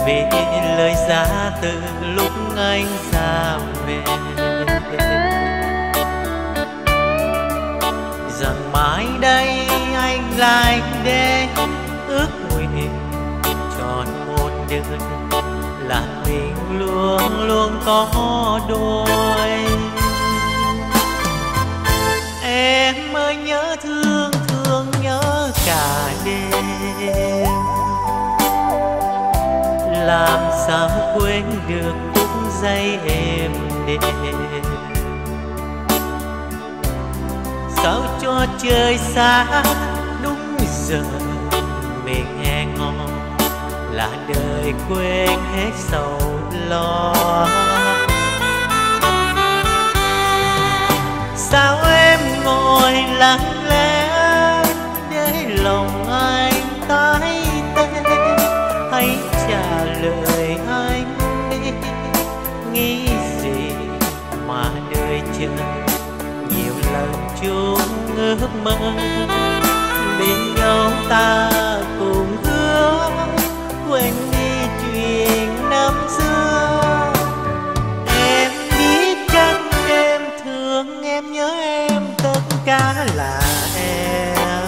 vì lời ra từ lúc anh ra về, rằng mãi đây anh lại đến ước nguyện tròn một đời, là mình luôn luôn có đôi. Em ơi nhớ thương thương nhớ cả đêm, làm sao quên được phút giây êm đềm. Sao cho trời xa đúng giờ mình hẹn hò, là đời quên hết sầu lo. Sao em ngồi lặng lẽ để lòng anh tái tê, hãy trả lời anh đi, nghĩ gì mà đời chờ nhiều lần chung ước mơ. Bên nhau ta cùng hứa quên đi chuyện năm xưa. Em biết chăng em thương em nhớ em, tất cả là em.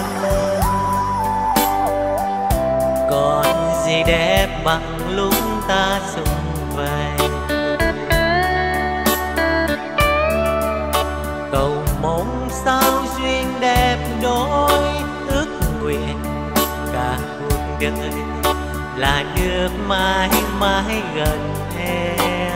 Còn gì đẹp bằng lúc ta xung vầy, cầu mong sao duyên đẹp đôi, ước nguyện cả cuộc đời là được mãi mãi gần em.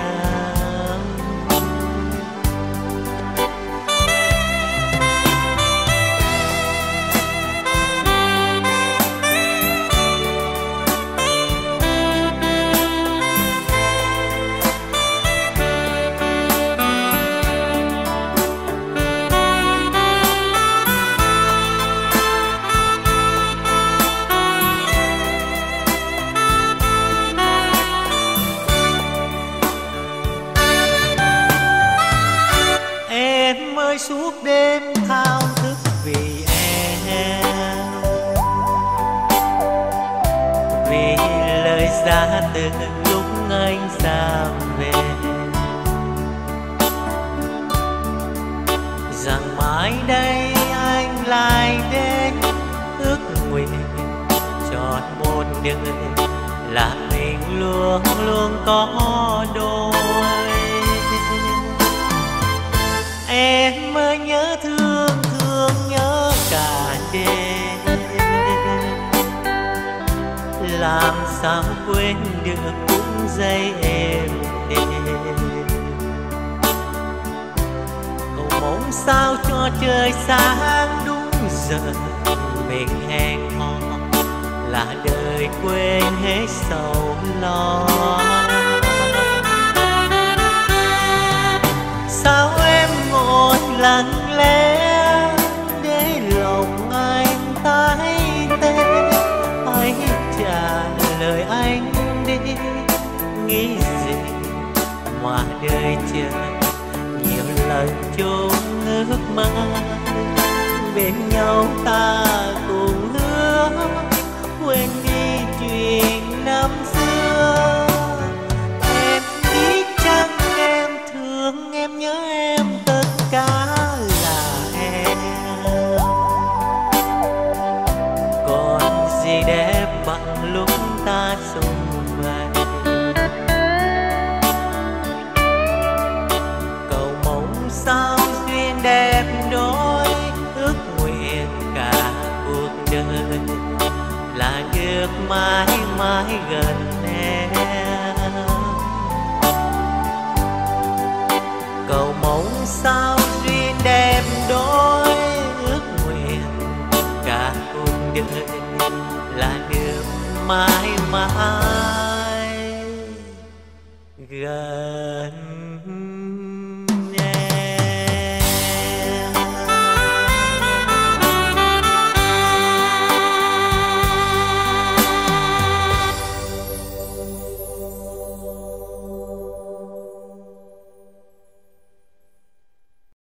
Suốt đêm thao thức vì em, vì lời ra từ lúc anh ra về, rằng mãi đây anh lại đến ước nguyện trọn một đời, là mình luôn luôn có đôi. Em ơi nhớ thương thương nhớ cả đêm, làm sao quên được phút giây êm đềm. Cầu mong sao cho trời sáng đúng giờ mình hẹn hò, là đời quên hết sầu lo. Sao em ngồi lặng lẽ để lòng anh tái tê, hãy trả lời anh đi, nghĩ gì mà đời chờ nhiều lần chung ước mơ. Bên nhau ta cùng hứa quên đi chuyện năm xưa. Em biết chăng em thương em nhớ em, tất cả là em. Còn gì đẹp bằng lúc ta xung vầy, cầu mong sao duyên đẹp đôi, ước nguyện cả cuộc đời là được mãi mãi gần em. Cầu mong sao duyên đẹp đôi, ước nguyện cả cuộc đời là được mãi mãi gần